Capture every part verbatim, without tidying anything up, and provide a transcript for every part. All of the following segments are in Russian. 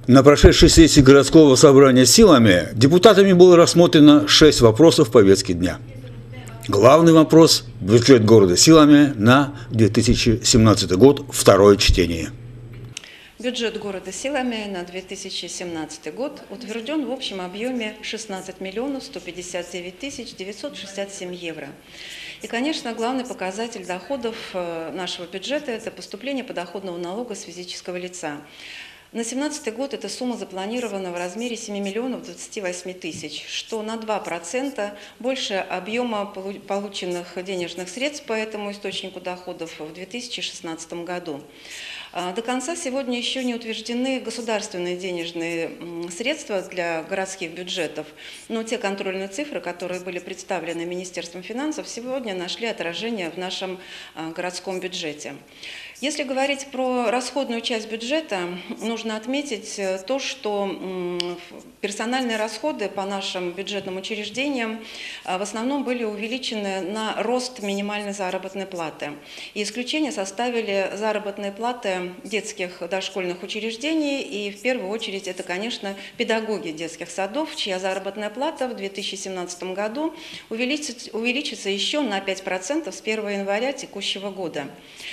На прошедшей сессии городского собрания силами депутатами было рассмотрено шесть вопросов повестки дня. Главный вопрос – бюджет города силами на две тысячи семнадцатый год, второе чтение. Бюджет города силами на две тысячи семнадцатый год утвержден в общем объеме шестнадцать миллионов сто пятьдесят девять тысяч девятьсот шестьдесят семь евро. И, конечно, главный показатель доходов нашего бюджета – это поступление подоходного налога с физического лица. На две тысячи семнадцатый год эта сумма запланирована в размере семи миллионов двадцати восьми тысяч, что на два процента больше объема полученных денежных средств по этому источнику доходов в две тысячи шестнадцатом году. До конца сегодня еще не утверждены государственные денежные средства для городских бюджетов, но те контрольные цифры, которые были представлены Министерством финансов, сегодня нашли отражение в нашем городском бюджете. Если говорить про расходную часть бюджета, нужно отметить то, что персональные расходы по нашим бюджетным учреждениям в основном были увеличены на рост минимальной заработной платы. И исключение составили заработные платы детских дошкольных учреждений, и в первую очередь это, конечно, педагоги детских садов, чья заработная плата в две тысячи семнадцатом году увеличится, увеличится еще на пять процентов с первого января текущего года.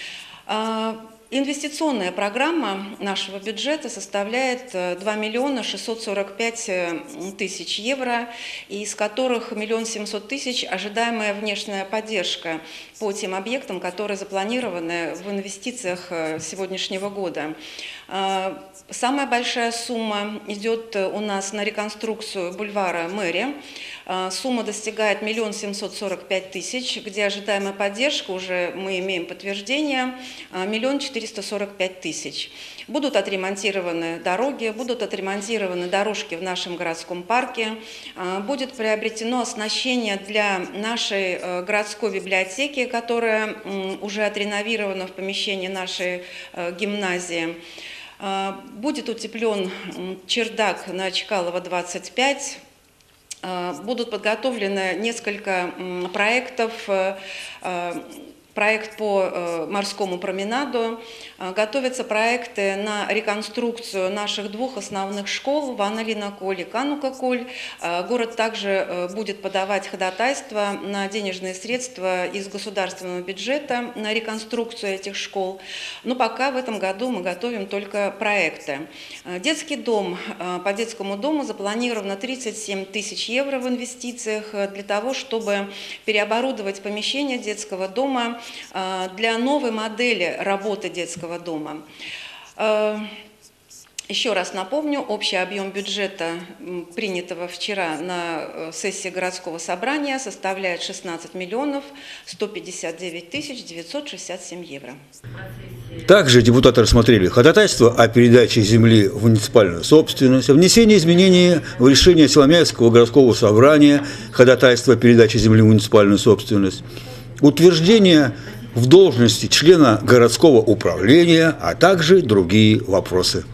Инвестиционная программа нашего бюджета составляет два миллиона шестьсот сорок пять тысяч евро, из которых миллион семьсот тысяч ожидаемая внешняя поддержка по тем объектам, которые запланированы в инвестициях сегодняшнего года. Самая большая сумма идет у нас на реконструкцию бульвара Мэрия. Сумма достигает миллион семьсот сорок пять тысяч, где ожидаемая поддержка, уже мы имеем подтверждение, миллион четыреста сорок пять тысяч. Будут отремонтированы дороги, будут отремонтированы дорожки в нашем городском парке, будет приобретено оснащение для нашей городской библиотеки, которая уже отреновирована в помещении нашей гимназии. Будет утеплен чердак на Чкалова двадцать пять. Будут подготовлены несколько проектов, проект по морскому променаду, готовятся проекты на реконструкцию наших двух основных школ, Ванна-Линна-Коль и Канука-Коль. Город также будет подавать ходатайство на денежные средства из государственного бюджета на реконструкцию этих школ. Но пока в этом году мы готовим только проекты. Детский дом, по детскому дому запланировано тридцать семь тысяч евро в инвестициях для того, чтобы переоборудовать помещение детского дома для новой модели работы детского дома. Еще раз напомню, общий объем бюджета, принятого вчера на сессии городского собрания, составляет шестнадцать миллионов сто пятьдесят девять тысяч девятьсот шестьдесят семь евро. Также депутаты рассмотрели ходатайство о передаче земли в муниципальную собственность, о внесении изменений в решение Силомяевского городского собрания, ходатайство о передаче земли в муниципальную собственность, утверждение в должности члена городского управления, а также другие вопросы.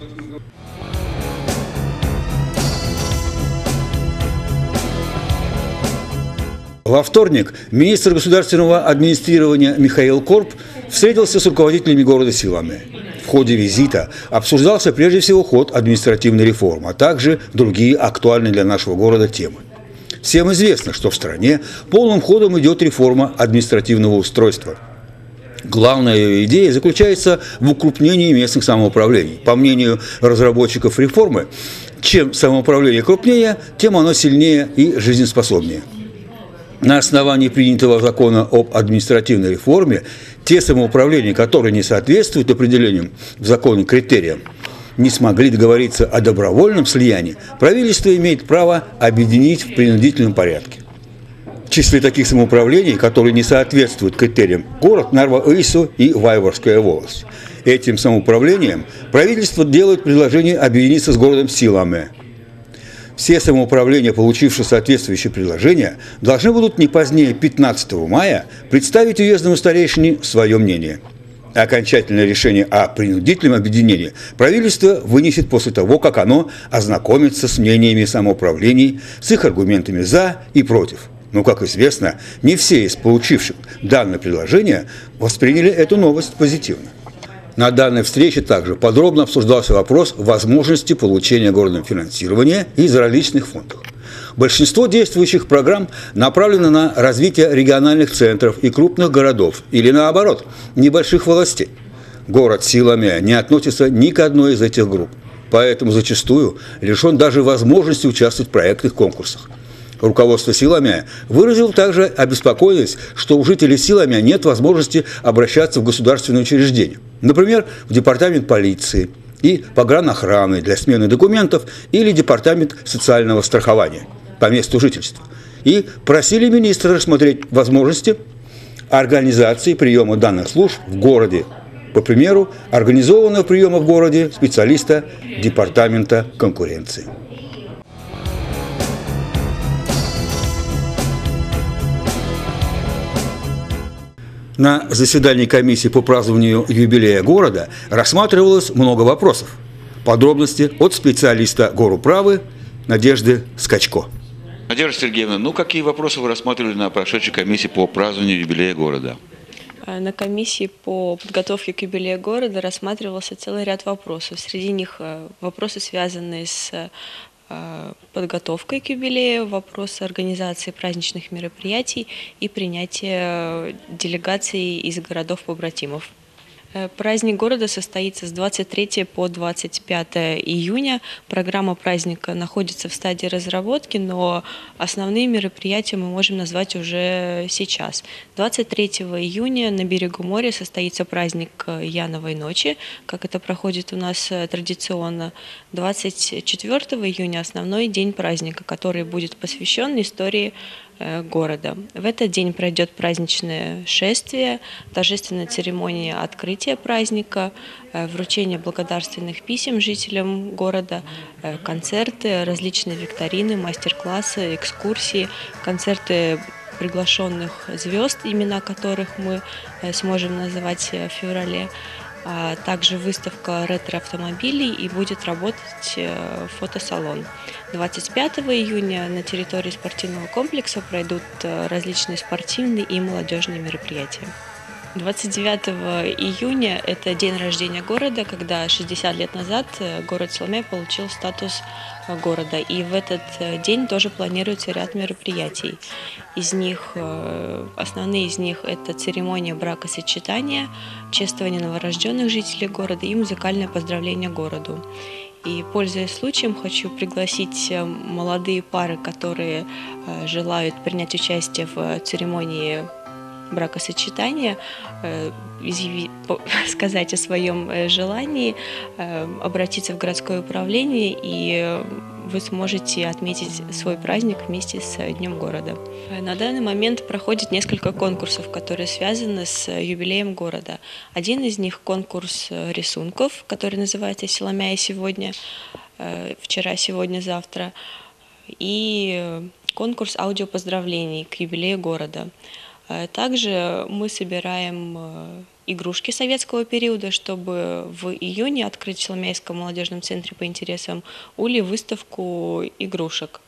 Во вторник министр государственного администрирования Михаил Корб встретился с руководителями города силами. В ходе визита обсуждался прежде всего ход административной реформы, а также другие актуальные для нашего города темы. Всем известно, что в стране полным ходом идет реформа административного устройства. Главная ее идея заключается в укрупнении местных самоуправлений. По мнению разработчиков реформы, чем самоуправление крупнее, тем оно сильнее и жизнеспособнее. На основании принятого закона об административной реформе те самоуправления, которые не соответствуют определенным в законе критериям, не смогли договориться о добровольном слиянии, правительство имеет право объединить в принудительном порядке. В числе таких самоуправлений, которые не соответствуют критериям, город Нарва-Ису и Вайворская волость. Этим самоуправлением правительство делает предложение объединиться с городом Силами. Все самоуправления, получившие соответствующее предложение, должны будут не позднее пятнадцатого мая представить уездному старейшине свое мнение. Окончательное решение о принудительном объединении правительство вынесет после того, как оно ознакомится с мнениями самоуправлений, с их аргументами «за» и «против». Но, как известно, не все из получивших данное предложение восприняли эту новость позитивно. На данной встрече также подробно обсуждался вопрос возможности получения городом финансирования из различных фондов. Большинство действующих программ направлено на развитие региональных центров и крупных городов, или наоборот, небольших властей. Город Силамя не относится ни к одной из этих групп, поэтому зачастую лишен даже возможности участвовать в проектных конкурсах. Руководство Силамя выразило также обеспокоенность, что у жителей Силамя нет возможности обращаться в государственные учреждения, например, в департамент полиции и погранохраны для смены документов или департамент социального страхования по месту жительства, и просили министра рассмотреть возможности организации приема данных служб в городе, по примеру, организованного приема в городе специалиста департамента конкуренции. На заседании комиссии по празднованию юбилея города рассматривалось много вопросов. Подробности от специалиста горуправы Надежды Скачко. Надежда Сергеевна, ну какие вопросы вы рассматривали на прошедшей комиссии по празднованию юбилея города? На комиссии по подготовке к юбилею города рассматривался целый ряд вопросов. Среди них вопросы, связанные с подготовкой к юбилею, вопросы организации праздничных мероприятий и принятия делегаций из городов-побратимов. Праздник города состоится с двадцать третьего по двадцать пятое июня. Программа праздника находится в стадии разработки, но основные мероприятия мы можем назвать уже сейчас. двадцать третьего июня на берегу моря состоится праздник Яновой ночи, как это проходит у нас традиционно. двадцать четвёртого июня основной день праздника, который будет посвящен истории города. В этот день пройдет праздничное шествие, торжественная церемония открытия праздника, вручение благодарственных писем жителям города, концерты, различные викторины, мастер-классы, экскурсии, концерты приглашенных звезд, имена которых мы сможем называть в феврале, а также выставка ретро-автомобилей и будет работать фотосалон. двадцать пятого июня на территории спортивного комплекса пройдут различные спортивные и молодежные мероприятия. двадцать девятого июня – это день рождения города, когда шестьдесят лет назад город Силамя получил статус города. И в этот день тоже планируется ряд мероприятий. Из них, основные из них – это церемония бракосочетания, чествование новорожденных жителей города и музыкальное поздравление городу. И, пользуясь случаем, хочу пригласить молодые пары, которые желают принять участие в церемонии бракосочетания, изъяви, сказать о своем желании, обратиться в городское управление, и вы сможете отметить свой праздник вместе с Днем города. На данный момент проходит несколько конкурсов, которые связаны с юбилеем города. Один из них – конкурс рисунков, который называется «Силамя сегодня», вчера, сегодня, завтра, и конкурс аудиопоздравлений к юбилею города. Также мы собираем игрушки советского периода, чтобы в июне открыть в Силамяйском молодежном центре по интересам УЛИ выставку игрушек.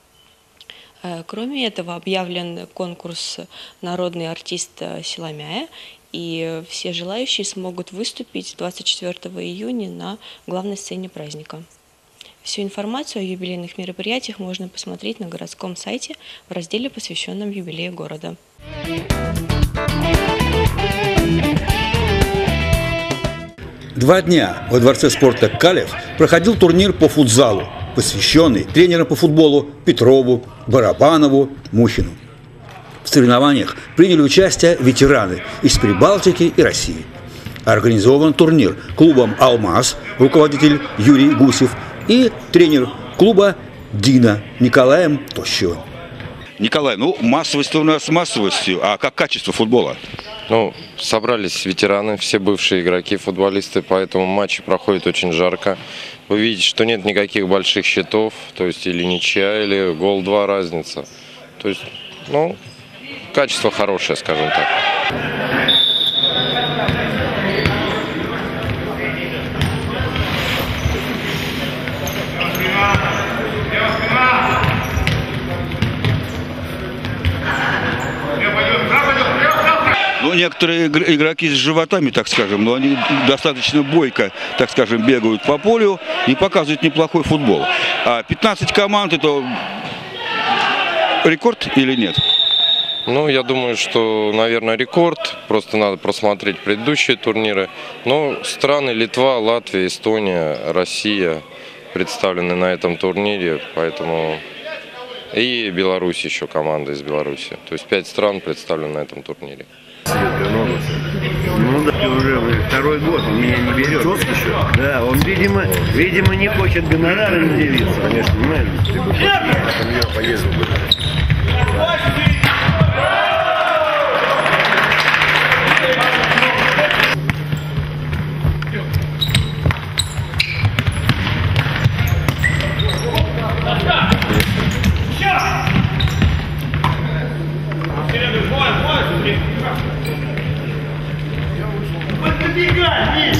Кроме этого, объявлен конкурс «Народный артист Силамяя», и все желающие смогут выступить двадцать четвёртого июня на главной сцене праздника. Всю информацию о юбилейных мероприятиях можно посмотреть на городском сайте в разделе, посвященном юбилею города. Два дня во Дворце спорта «Калев» проходил турнир по футзалу, посвященный тренерам по футболу Петрову, Барабанову, Мухину. В соревнованиях приняли участие ветераны из Прибалтики и России. Организован турнир клубом «Алмаз», руководитель Юрий Гусев, и тренер клуба «Дина» Николаем Тощевым. Николай, ну массовость у нас массовостью, а как качество футбола? Ну, собрались ветераны, все бывшие игроки, футболисты, поэтому матчи проходят очень жарко. Вы видите, что нет никаких больших счетов, то есть или ничья, или гол-два разница. То есть, ну, качество хорошее, скажем так. Ну, некоторые игр- игроки с животами, так скажем, но они достаточно бойко, так скажем, бегают по полю и показывают неплохой футбол. А пятнадцать команд — это рекорд или нет? Ну, я думаю, что, наверное, рекорд. Просто надо просмотреть предыдущие турниры. Но страны Литва, Латвия, Эстония, Россия представлены на этом турнире, поэтому... И Беларусь еще, команда из Беларуси. То есть пять стран представлены на этом турнире. Ну да, уже второй год он меня не берет. Еще? Да, он, видимо, видимо, не хочет гонораром делиться. Конечно, понимаешь? Ты бы просто поездил бы. Подбегай,